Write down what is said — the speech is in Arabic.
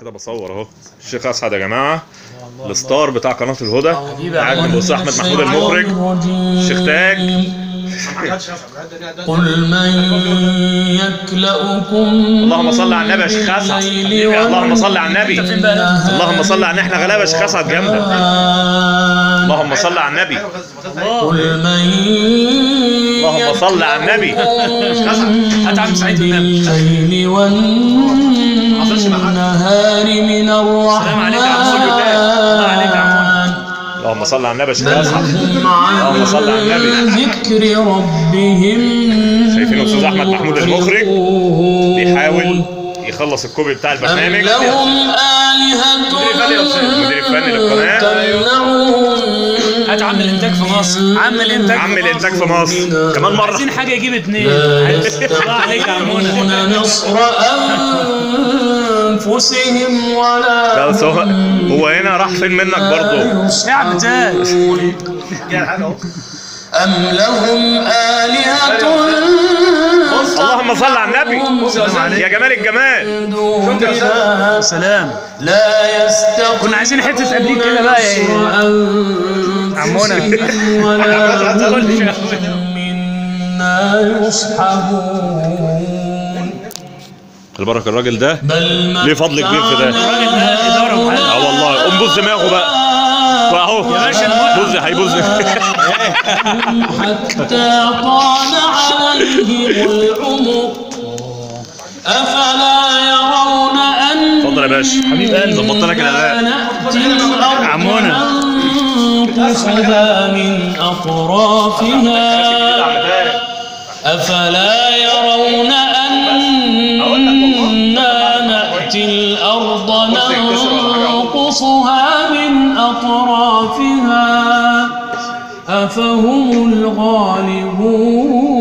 كده بصور اهو الشيخ اسعد يا جماعه، الستار بتاع قناه الهدى، قاعد بص احمد محمود المخرج، الشيخ تاج. قل من يكلؤكم اللهم صل على النبي يا شيخ اسعد، اللهم صل على النبي، اللهم صل على احنا غلابه يا شيخ اسعد جامده، اللهم صل على النبي، قل من اللهم صل على النبي. هات عم سعيد بالليل والنهار من الرحمن. اللهم صل على النبي يا شيخ اسعد، اللهم صل على النبي. ذكر ربهم شايفين استاذ احمد محمود المخرج بيحاول يخلص الكوبري بتاع البرنامج. لهم آلهة المدير الفني للقناه. هات عم الانتاج في مصر، عم الانتاج في مصر كمان مره، عايزين حاجه يجيب اتنين. الله عليك يا عمونا. نصر أنفسهم ولا بس هو هنا راح فين منك برضه يا عم تاج. أم لهم آلهة اللهم صل على النبي يا جمال الجمال. سلام. لا يستطيعون كنا عايزين حته قبليك كده بقى يا عمونا ولا منا يصحبون. البركه الراجل ده ليه فضل كبير في ده. الراجل ده اداره اه والله قوم بوز دماغه بقى اهو يا باشا، بوز هيبوز حتى طال عليهم العمر أفلا يرون أن اتفضل يا باشا حبيب قلبي، ظبطت لك الاداء. نأتي الأرض عمونا ننقصها من أطرافها أفلا يرون أنا نأتي الأرض ننقصها من أطرافها أفهم الغالبون.